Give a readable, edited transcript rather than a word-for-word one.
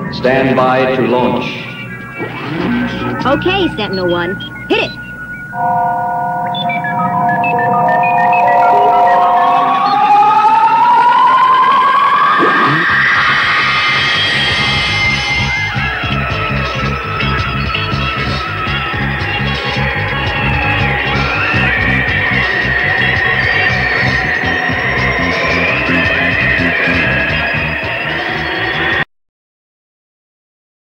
Stand by to launch. Okay, Sentinel-1. Hit it!